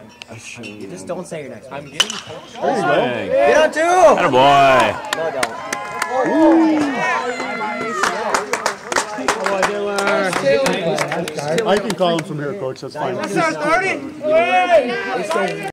You just don't say your next one. I'm getting coached. There you go. Get on 2! Attaboy. No, don't. I can call him from here, Coach. That's fine. Let's start 30.